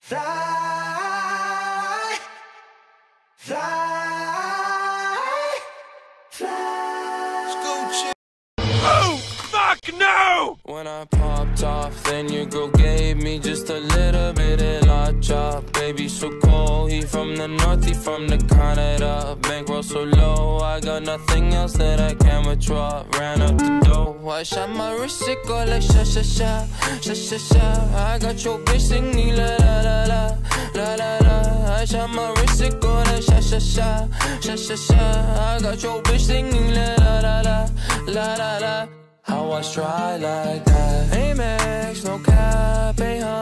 Fly, fly, fly. Scoochie. Oh, fuck no! When I popped off, then your girl gave me just a little bit of la chop. Baby so cold, he from the north, he from the Canada. Bankroll so low, I got nothing else that I can withdraw. Ran up the dough, I shot my wrist, it go like sha sha sha, sha sha sha. I got your bitch singing la la la la, la la la. I shot my wrist, it go like sha sha sha, sha sha sha. I got your bitch singing la la la la, la la la. How I try like that? Amex, no cap,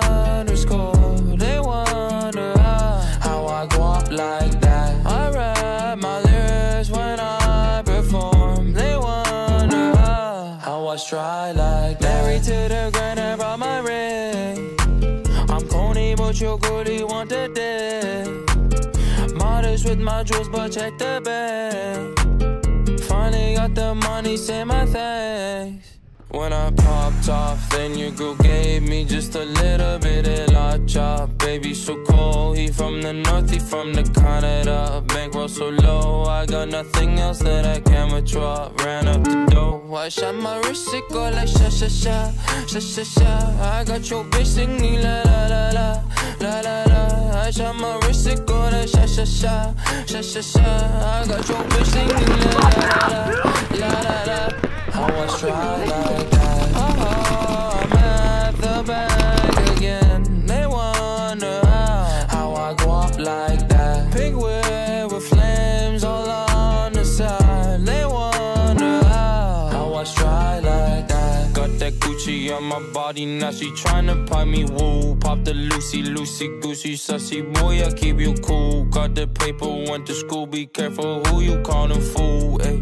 800 They wonder how I go up like that. I rap my lyrics when I perform. They wonder how I try like that. Married to the grind, I brought my ring. I'm corny, but your goodie want the dick. Modest with my jewels, but check the bag. Finally got the money, say my thanks. When I popped off, then your girl gave me just a little bit of la chop. Baby so cold, he from the north, he from the Canada. Bankroll so low, I got nothing else that I can withdraw. Ran up the dough, I shot my wrist, it go like sha sha sha, sha sha sha. I got your bitch singing la la la la, la la la. I shot my wrist, it go like sha sha sha, sha sha sha. I got your bitch singing la la la la, la la la. How I try like that. Oh, I'm at the bank again. They wonder how I go up like that. Pink whip with flames all on the side. They wonder how I try like that. Got that Gucci on my body, now she tryna pipe me woo. Pop the Lucy, goosey, sussy boy, I keep you cool. Got the paper, went to school, be careful who you callin' fool. Ayy,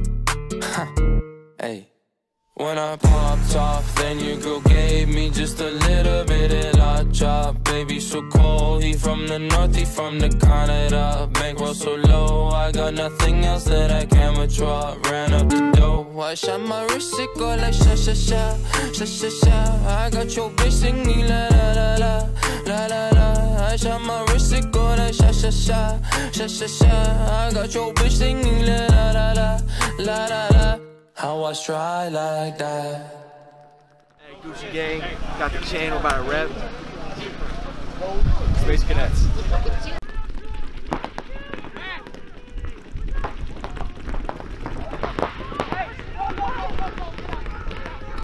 ayy. When I popped off, then your girl gave me just a little bit of la chop. Baby so cold, he from the north, he from the Canada. Bankroll so low, I got nothing else that I can withdraw. Ran up the dough, I shot my wrist, it go like sha sha sha, sha sha sha. I got your bitch singing la la la la, la la la. I shot my wrist, it go like sha sha sha, sha sha sha. I got your bitch singing la la la la, la la la. How I try like that. Hey, Gucci Gang, got the channel by a rep. Space Cadets.